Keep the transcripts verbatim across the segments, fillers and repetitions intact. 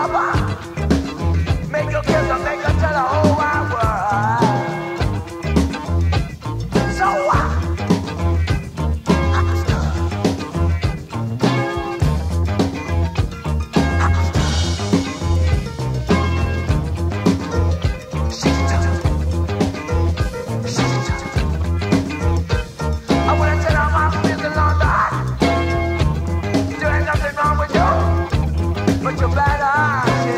But your bad eyes.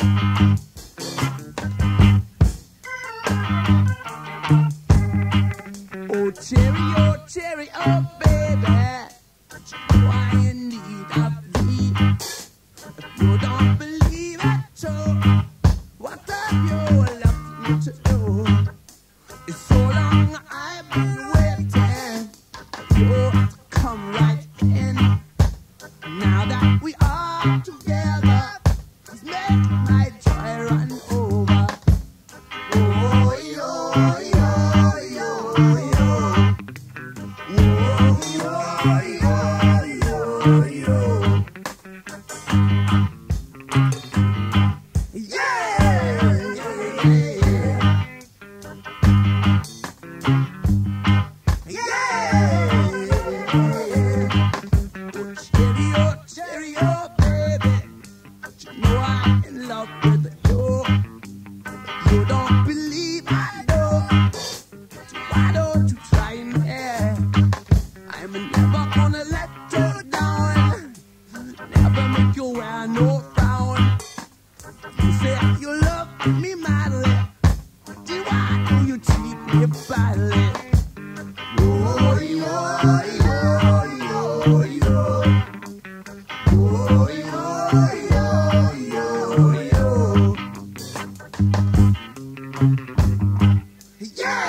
Oh, cherry, oh, cherry, oh, baby. Why you need a flea? If you don't believe it, so what have you left me to do? It's so long I've been waiting for you to come right in. Now that we are together, please make my joy run over. Oh, yo, yo, yo, yo. Oh, yo, yo, yo, yo. Yeah, yeah, yeah. Cherry, oh, cherry, oh, baby. You know I'm in love with you. You don't believe I know. So why don't you try me? I'm never gonna let you down. Never make you wear no frown. You say you love me madly. Then why do you treat me badly? Oh, yo, yo, yo, yo. Oh, yo, yo, yo, yo. Yeah,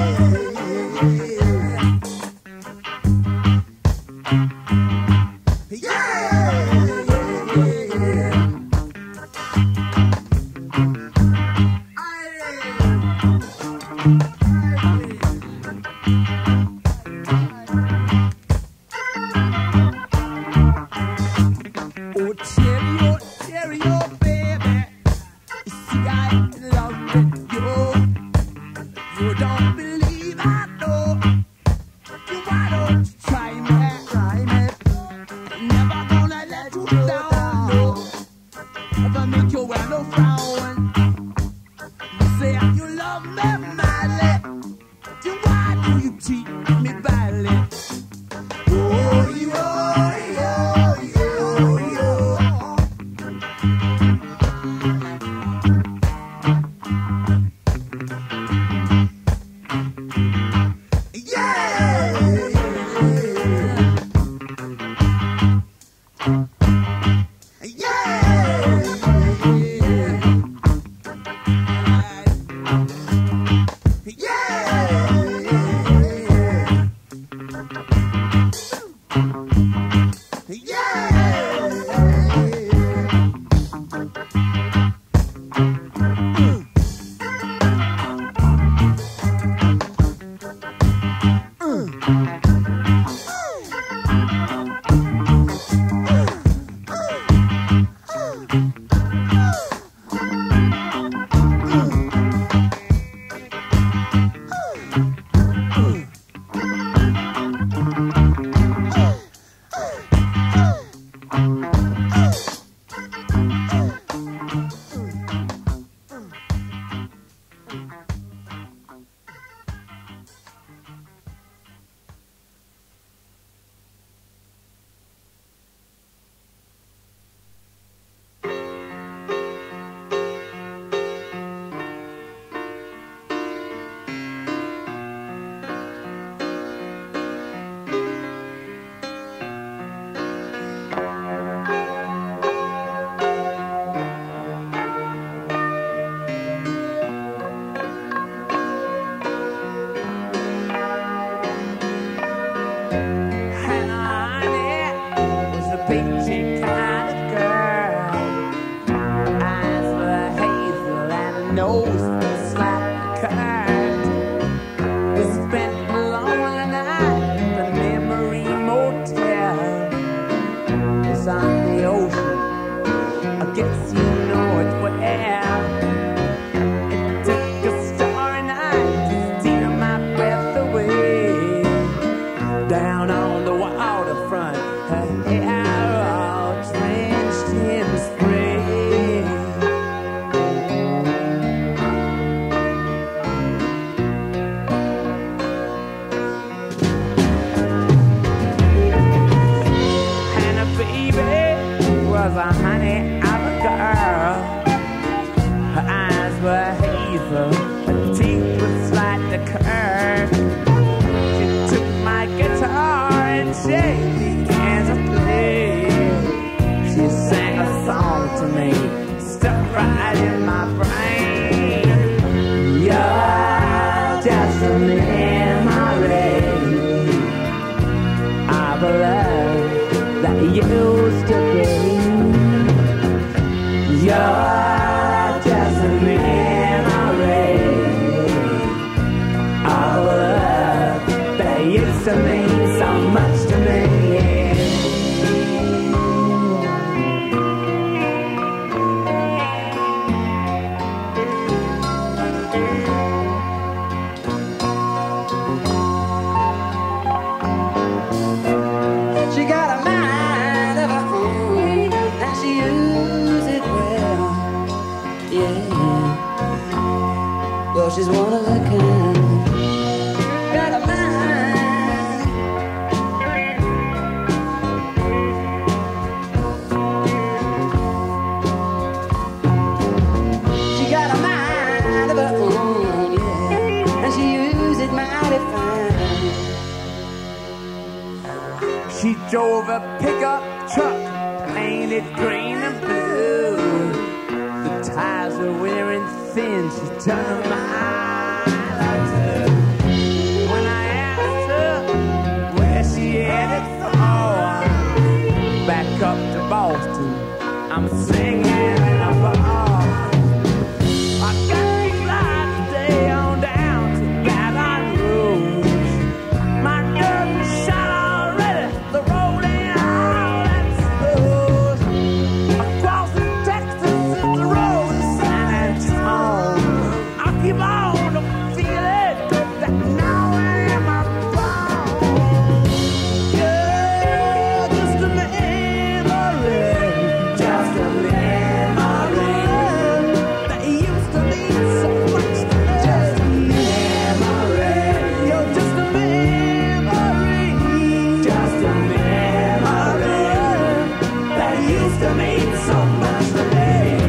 oh, cherry, oh, cherry, oh, baby. You see, I'm in love with you. You don't believe I know. You why don't you try me? Try me. Never gonna let you down, no. Never make you wear no frown. You say you love me madly. Then why do you treat me badly? Oh, yo, yo, yo, yo. right in my brain. You're just a memory of a love that used to be. You're just a memory of a love that used to mean so much to me. She's one of a kind, got a mind. She got a mind of her own, yeah, and she used it mighty fine. She drove a pickup truck, painted green and blue. The tires were wearing thin, she turned them out. When I asked her where she headed for, back up to Boston, I'm singing in a bar. I got to fly today on down to Baton Rouge. My nerves shot already, the road ain't all that smooth. Across the Texas is the road to San Antonio. I keep on to feel it that now in my bones. Yeah, just a memory, just a memory that used to mean so much to me. Just a memory, you're just a memory, just a memory that used to mean so much to me.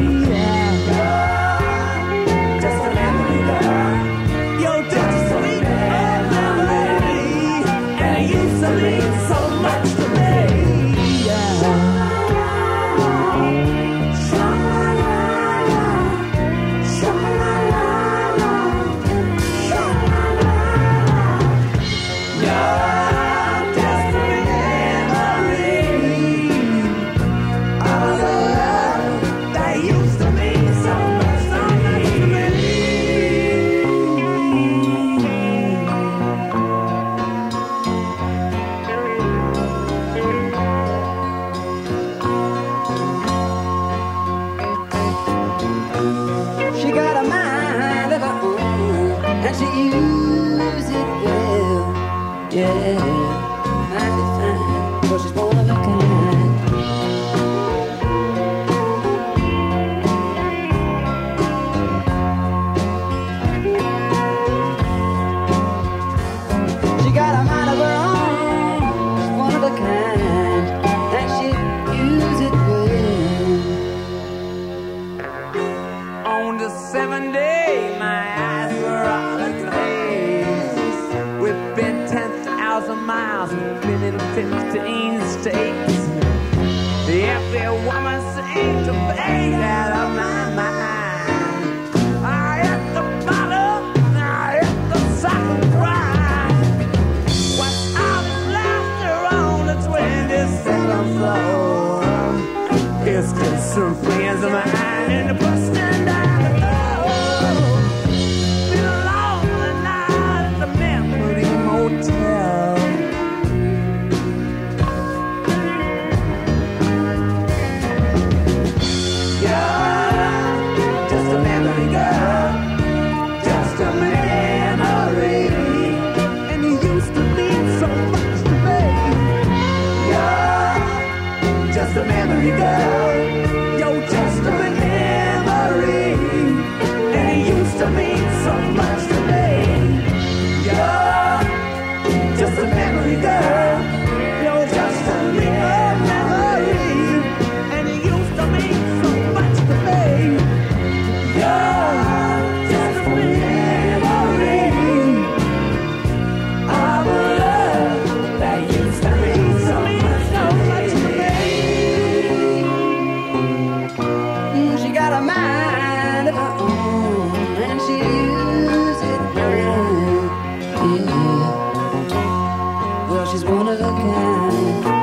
fifteen states. Every woman seems to fade out of my mind. I hit the bottom, I hit the second grind. What's all this laughter on the twenty-second floor? It's just some friends of mine in the busting down the door. Been a lonely night at the Memory Motel. girl, she's one of a kind.